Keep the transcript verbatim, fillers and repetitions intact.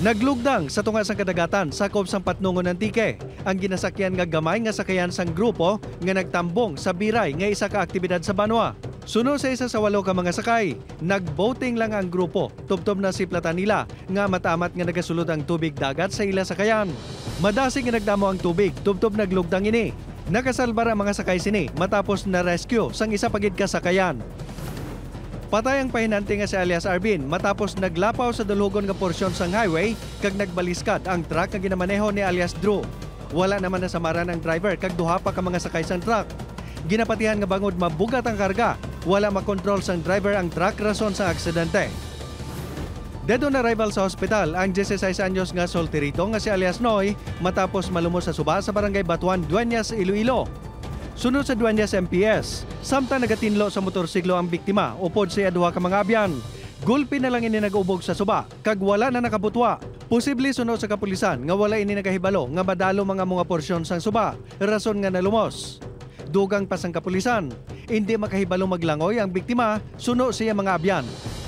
Naglugdang sa tunga sang kadagatan sakop sang patnungon ng tike. Ang ginasakyan nga gamay nga sakayan sang grupo nga nagtambong sa biray nga isa ka aktibidad sa banwa. Suno sa isa sa walo ka mga sakay, nagboating lang ang grupo. Tubtob na siplatan nila nga matamat nga nagasulod ang tubig dagat sa ila sakayan. Madasig nga nagdamo ang tubig, tubtob naglugdang ini. Nakasalbar ang mga sakay sini matapos na rescue sang isa pagid ka sakayan. Patay ang pahinanti nga si alias Arvin matapos naglapaw sa dulhugon nga porsyon sang highway kag nagbaliskad ang truck nga ginamaneho ni alias Drew. Wala naman nasamaran ang driver kag duha pa ka mga sakay sang truck. Ginapatihan nga bangod mabugat ang karga, wala makontrol sang driver ang truck rason sa aksidente. Dead on arrival sa hospital ang diyesesais anyos nga solterito nga si alias Noy matapos malumos sa suba sa barangay Batuan, Dueñas, Iloilo. Sunod sa Dueñas M P S, samtang nagatinlo sa motorsiklo ang biktima upod siya duha ka mga abyan. Gulpi na lang ini nag-ubog sa suba, kag wala na nakabutwa. Posible sunod sa kapulisan nga wala ini nakahibalo nga madalo mga mga porsyon sang suba, rason nga nalumos. Dugang pa sang kapulisan, hindi makahibalo maglangoy ang biktima, suno siya mga abyan.